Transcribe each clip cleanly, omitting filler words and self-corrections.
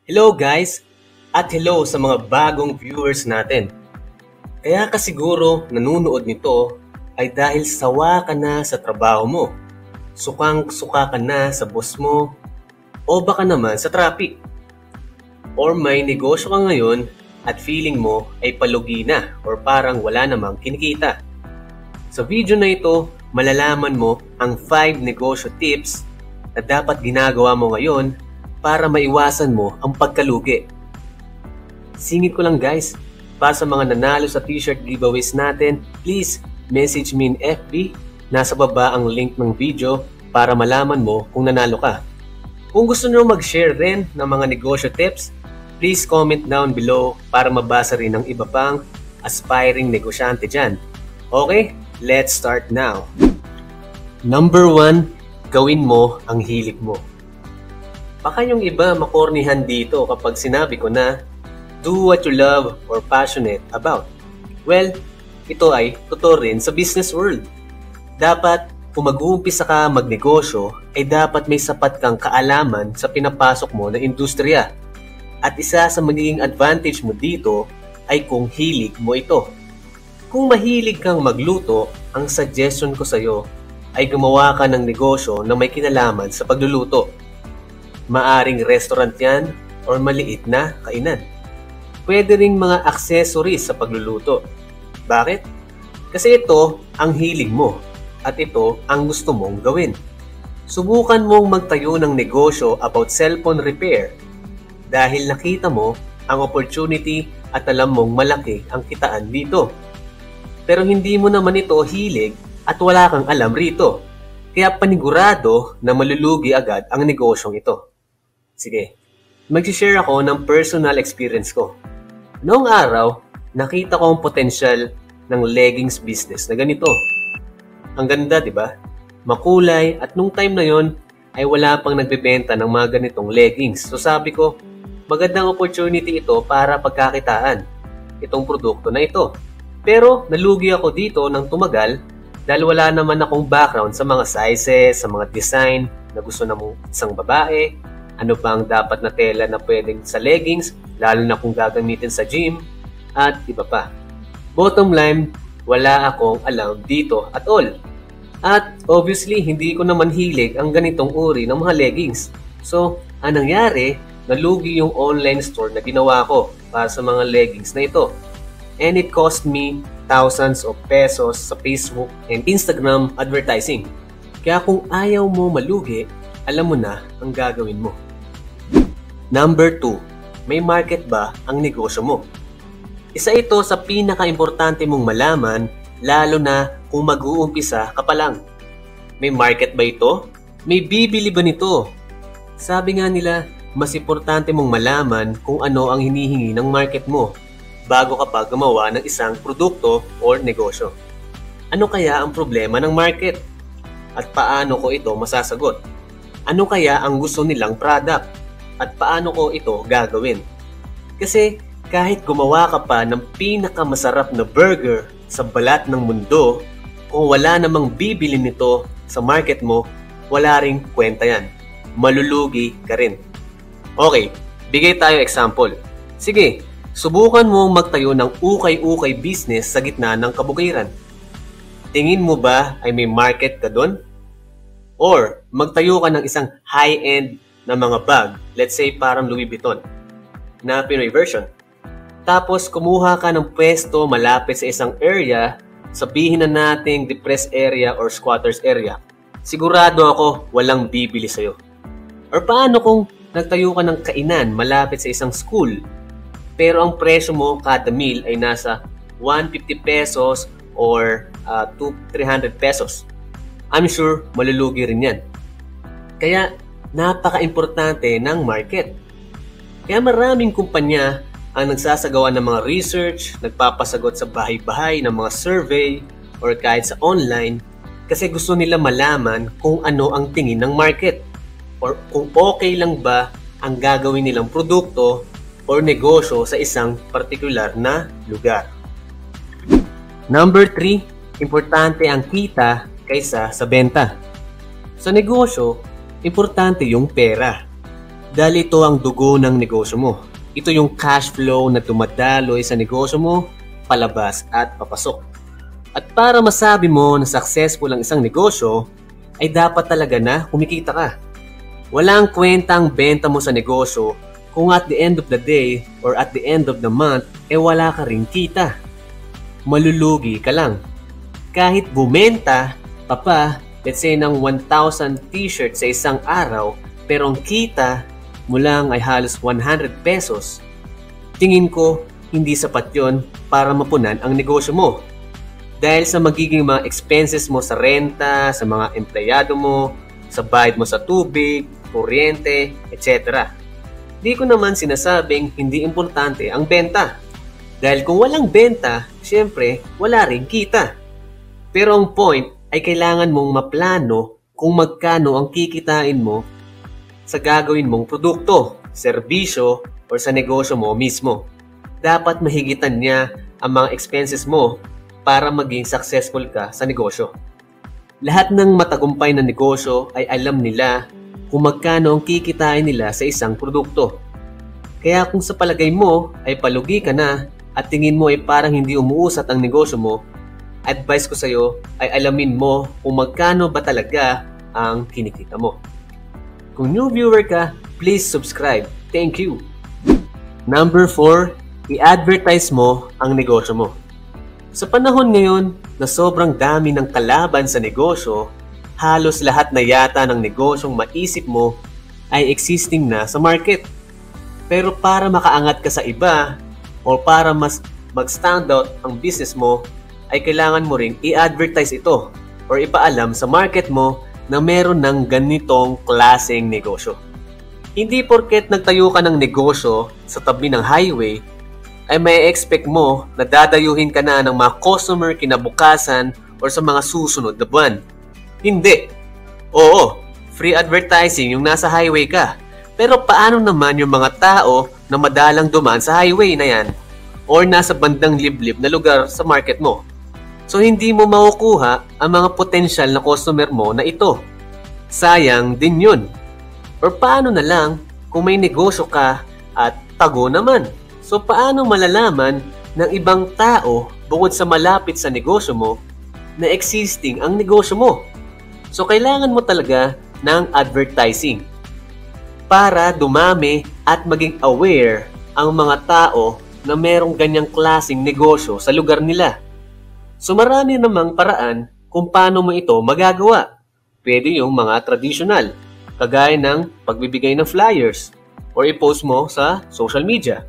Hello guys! At hello sa mga bagong viewers natin. Kaya ka siguro nanunood nito ay dahil sawa ka na sa trabaho mo, sukang-suka ka na sa boss mo, o baka naman sa traffic. Or may negosyo ka ngayon at feeling mo ay palugi na or parang wala namang kinikita. Sa video na ito, malalaman mo ang 5 negosyo tips na dapat ginagawa mo ngayon para maiwasan mo ang pagkalugi. Singit ko lang guys, para sa mga nanalo sa t-shirt giveaways natin, please message me in FB. Nasa baba ang link ng video para malaman mo kung nanalo ka. Kung gusto nyo mag-share rin ng mga negosyo tips, please comment down below para mabasa rin ng iba pang aspiring negosyante dyan. Okay, let's start now. Number 1, gawin mo ang hilig mo. Baka yung iba makornihan dito kapag sinabi ko na do what you love or passionate about. Well, ito ay totoo rin sa business world. Dapat kung mag-uumpisa ka magnegosyo ay dapat may sapat kang kaalaman sa pinapasok mo na industriya. At isa sa magiging advantage mo dito ay kung hilig mo ito. Kung mahilig kang magluto, ang suggestion ko sa iyo ay gumawa ka ng negosyo na may kinalaman sa pagluluto. Maaring restaurant yan or maliit na kainan. Pwede ring mga accessories sa pagluluto. Bakit? Kasi ito ang hilig mo at ito ang gusto mong gawin. Subukan mong magtayo ng negosyo about cellphone repair dahil nakita mo ang opportunity at alam mong malaki ang kitaan dito. Pero hindi mo naman ito hilig at wala kang alam rito. Kaya panigurado na malulugi agad ang negosyong ito. Sige, mag-share ako ng personal experience ko. Noong araw, nakita ko ang potensyal ng leggings business na ganito. Ang ganda, di ba? Makulay at nung time na yon ay wala pang nagbebenta ng mga ganitong leggings. So sabi ko, magandang opportunity ito para pagkakitaan itong produkto na ito. Pero nalugi ako dito ng tumagal dahil wala naman akong background sa mga sizes, sa mga design na gusto ng isang babae. Ano ba ang dapat na tela na pwedeng sa leggings, lalo na kung gagamitin sa gym, at iba pa. Bottom line, wala akong alam dito at all. At obviously, hindi ko naman hilig ang ganitong uri ng mga leggings. So, anong nangyari, nalugi yung online store na ginawa ko para sa mga leggings na ito. And it cost me thousands of pesos sa Facebook and Instagram advertising. Kaya kung ayaw mo malugi, alam mo na ang gagawin mo. Number 2, may market ba ang negosyo mo? Isa ito sa pinaka-importante mong malaman lalo na kung mag-uumpisa ka pa lang. May market ba ito? May bibili ba nito? Sabi nga nila, mas importante mong malaman kung ano ang hinihingi ng market mo bago ka pa gumawa ng isang produkto or negosyo. Ano kaya ang problema ng market? At paano ko ito masasagot? Ano kaya ang gusto nilang product? At paano ko ito gagawin? Kasi kahit gumawa ka pa ng pinakamasarap na burger sa balat ng mundo, kung wala namang bibili nito sa market mo, wala ring kwenta yan. Malulugi ka rin. Okay, bigay tayo example. Sige, subukan mong magtayo ng ukay-ukay business sa gitna ng kabukiran. Tingin mo ba ay may market ka doon? Or magtayo ka ng isang high-end na mga bag, let's say parang Louis Vuitton, na Pinoy version. Tapos kumuha ka ng pwesto malapit sa isang area, sabihin na nating depressed area or squatters area. Sigurado ako walang bibili sa'yo. Or paano kung nagtayo ka ng kainan malapit sa isang school, pero ang presyo mo kada meal ay nasa 150 pesos or 300 pesos. I'm sure malulugi rin yan. Kaya napaka-importante ng market. Kaya maraming kumpanya ang nagsasagawa ng mga research, nagpapasagot sa bahay-bahay ng mga survey or kahit sa online kasi gusto nila malaman kung ano ang tingin ng market or kung okay lang ba ang gagawin nilang produkto or negosyo sa isang partikular na lugar. Number 3, importante ang kita kaysa sa benta. Sa negosyo, importante yung pera. Dahil ito ang dugo ng negosyo mo. Ito yung cash flow na dumadaloy sa negosyo mo, palabas at papasok. At para masabi mo na successful ang isang negosyo, ay dapat talaga na kumikita ka. Walang kwentang benta mo sa negosyo kung at the end of the day or at the end of the month, wala ka ring kita. Malulugi ka lang. Kahit bumenta pa, let's say ng 1,000 t-shirts sa isang araw, pero ang kita mo lang ay halos 100 pesos, tingin ko hindi sapat yon para mapunan ang negosyo mo. Dahil sa magiging mga expenses mo sa renta, sa mga empleyado mo, sa bayad mo sa tubig, kuryente, etc. Di ko naman sinasabing hindi importante ang benta. Dahil kung walang benta, syempre wala ring kita. Pero ang point ay kailangan mong maplano kung magkano ang kikitain mo sa gagawin mong produkto, serbisyo, o sa negosyo mo mismo. Dapat mahigitan niya ang mga expenses mo para maging successful ka sa negosyo. Lahat ng matagumpay na negosyo ay alam nila kung magkano ang kikitain nila sa isang produkto. Kaya kung sa palagay mo ay palugi ka na at tingin mo ay parang hindi umuusat ang negosyo mo, advice ko sa iyo ay alamin mo kung magkano ba talaga ang kinikita mo. Kung new viewer ka, please subscribe. Thank you. Number 4, i-advertise mo ang negosyo mo. Sa panahon ngayon na sobrang dami ng kalaban sa negosyo, halos lahat na yata ng negosyong maisip mo ay existing na sa market. Pero para makaangat ka sa iba o para mas mag-stand out ang business mo, ay kailangan mo ring i-advertise ito or ipaalam sa market mo na meron ng ganitong klaseng negosyo. Hindi porket nagtayo ka ng negosyo sa tabi ng highway ay may expect mo na dadayuhin ka na ng mga customer kinabukasan or sa mga susunod na buwan. Hindi. Oo, free advertising yung nasa highway ka. Pero paano naman yung mga tao na madalang dumaan sa highway na yan or nasa bandang liblib na lugar sa market mo? So hindi mo makukuha ang mga potensyal na customer mo na ito. Sayang din yun. Or paano na lang kung may negosyo ka at tago naman? So paano malalaman ng ibang tao bukod sa malapit sa negosyo mo na existing ang negosyo mo? So kailangan mo talaga ng advertising para dumami at maging aware ang mga tao na merong ganyang klaseng negosyo sa lugar nila. So marami namang paraan kung paano mo ito magagawa. Pwede yung mga traditional, kagaya ng pagbibigay ng flyers or i-post mo sa social media.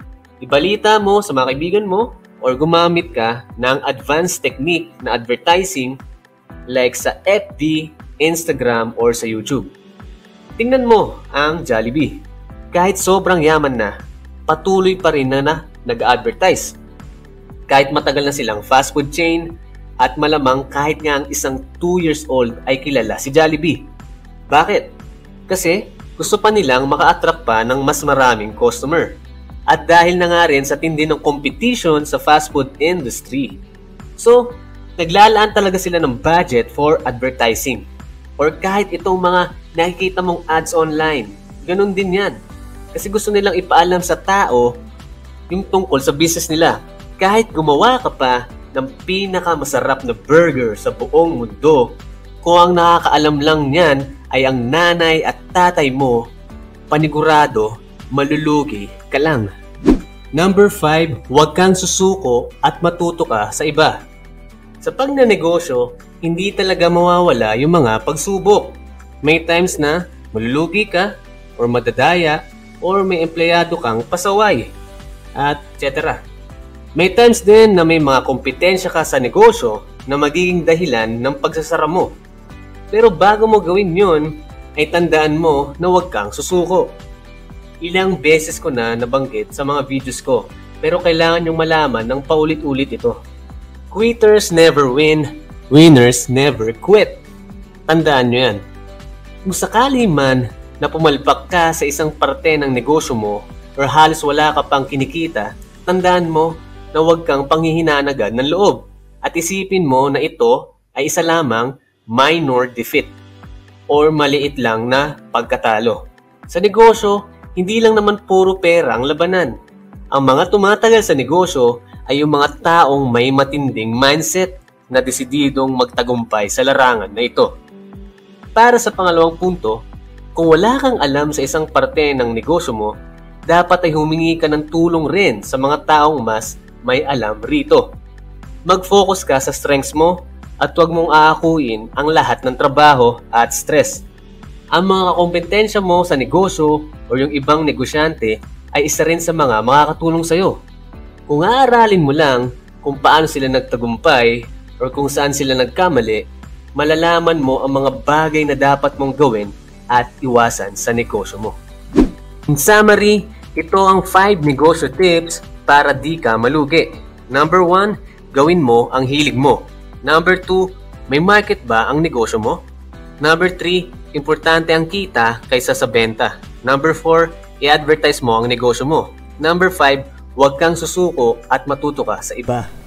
Ibalita mo sa mga kaibigan mo or gumamit ka ng advanced technique na advertising like sa FB, Instagram or sa YouTube. Tingnan mo ang Jollibee. Kahit sobrang yaman na, patuloy pa rin na nag-advertise. Kahit matagal na silang fast food chain at malamang kahit nga ang isang 2 years old ay kilala si Jollibee. Bakit? Kasi gusto pa nilang maka-attract pa ng mas maraming customer. At dahil na nga rin sa tindi ng competition sa fast food industry. So, naglalaan talaga sila ng budget for advertising. Or kahit itong mga nakikita mong ads online, ganun din yan. Kasi gusto nilang ipaalam sa tao yung tungkol sa business nila. Kahit gumawa ka pa ng pinakamasarap na burger sa buong mundo, kung ang nakakaalam lang niyan ay ang nanay at tatay mo, panigurado, malulugi ka lang. Number 5, huwag kang susuko at matuto ka sa iba. Sa pagnanegosyo, hindi talaga mawawala yung mga pagsubok. May times na malulugi ka or madadaya or may empleyado kang pasaway at etc. May times din na may mga kompetensya ka sa negosyo na magiging dahilan ng pagsasara mo. Pero bago mo gawin yon, ay tandaan mo na huwag kang susuko. Ilang beses ko na nabanggit sa mga videos ko, pero kailangan yung malaman ng paulit-ulit ito. Quitters never win, winners never quit. Tandaan nyo yan. Kung sakali man na pumalpak ka sa isang parte ng negosyo mo or halos wala ka pang kinikita, tandaan mo na huwag kang panghihinanagan ng loob at isipin mo na ito ay isa lamang minor defeat or maliit lang na pagkatalo. Sa negosyo, hindi lang naman puro pera ang labanan. Ang mga tumatagal sa negosyo ay yung mga taong may matinding mindset na desididong magtagumpay sa larangan na ito. Para sa pangalawang punto, kung wala kang alam sa isang parte ng negosyo mo, dapat ay humingi ka ng tulong rin sa mga taong mas may alam rito. Mag-focus ka sa strengths mo at huwag mong aakuin ang lahat ng trabaho at stress. Ang mga kompetensya mo sa negosyo o yung ibang negosyante ay isa rin sa mga makakatulong sa'yo. Kung aaralin mo lang kung paano sila nagtagumpay o kung saan sila nagkamali, malalaman mo ang mga bagay na dapat mong gawin at iwasan sa negosyo mo. In summary, ito ang 5 negosyo tips para di ka malugi. Number 1, gawin mo ang hilig mo. Number 2, may market ba ang negosyo mo? Number 3, importante ang kita kaysa sa benta. Number 4, i-advertise mo ang negosyo mo. Number 5, huwag kang susuko at matuto ka sa iba.